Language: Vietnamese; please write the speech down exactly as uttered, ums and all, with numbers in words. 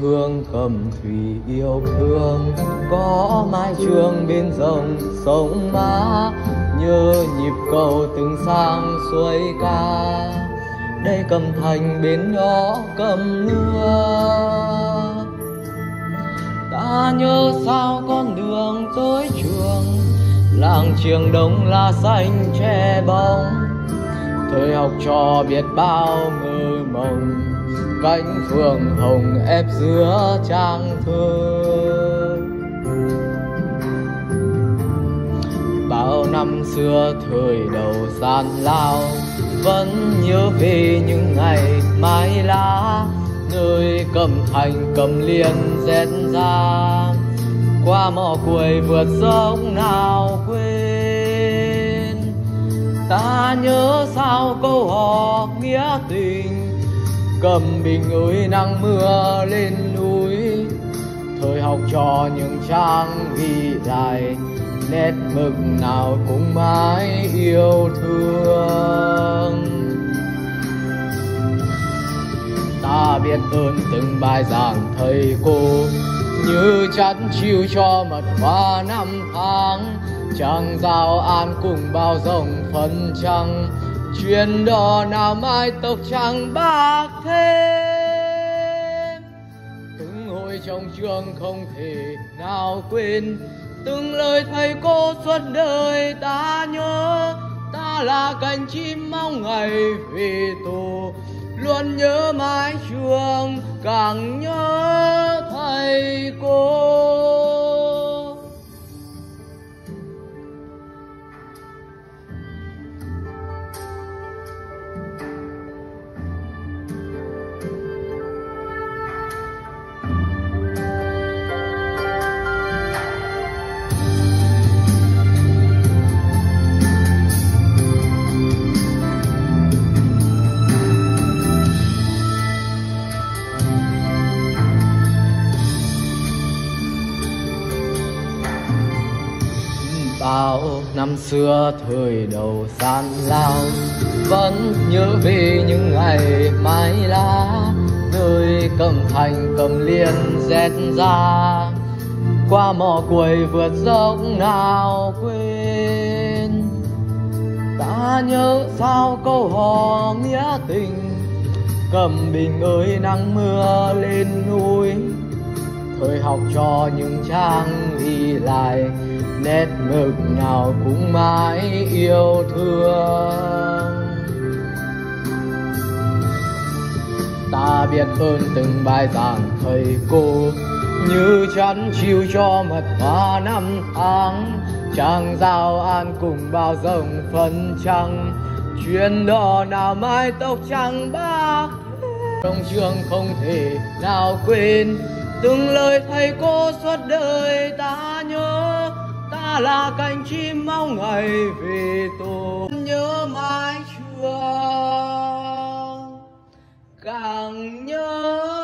hương cầm thủy yêu thương, có mái trường bên dòng sông Mã, nhớ nhịp cầu từng sang xuôi ca. Đây Cẩm Thành bên đó cầm lúa, ta nhớ sao con đường tới trường, làng Trường Đông lá xanh che bóng. Thời học trò biết bao mơ mộng, cánh phượng hồng ép giữa trang thơ. Bao năm xưa thời đầu gian lao, vẫn nhớ về những ngày mái lá, nơi Cẩm Thành Cẩm Liên rét ra. Qua mỏ cuối vượt dốc nào quên, ta nhớ sao câu hò nghĩa tình. Cầm Bình ơi nắng mưa lên núi, thời học trò những trang ghi lại, nét mực nào cũng mãi yêu thương. Ta biết ơn từng bài giảng thầy cô, như chắn chiêu cho mật hoa năm tháng. Chẳng giao an cùng bao rồng phân trăng, chuyến đò nào mai tộc chẳng bạc thêm. Từng hồi trong trường không thể nào quên, từng lời thầy cô suốt đời ta nhớ. Ta là cánh chim mong ngày về tổ, luôn nhớ mái trường càng nhớ thầy cô. Bao năm xưa thời đầu gian lao, vẫn nhớ về những ngày mái lá, nơi Cẩm Thành Cẩm Liên rét ra. Qua mỏ cuối vượt dốc nào quên, ta nhớ sao câu hò nghĩa tình. Cẩm Bình ơi nắng mưa lên núi, thời học trò những trang ghi lại, nét mực nào cũng mãi yêu thương. Ta biết ơn từng bài giảng thầy cô, như chắn chiêu cho mật hoa năm tháng. Chẳng giao an cùng bao rồng phân trăng, chuyến đò nào mai tộc chẳng bạc. Trong trường không thể nào quên, từng lời thầy cô suốt đời ta nhớ. Ta là cánh chim mong ngày về tổ, nhớ mái trường càng nhớ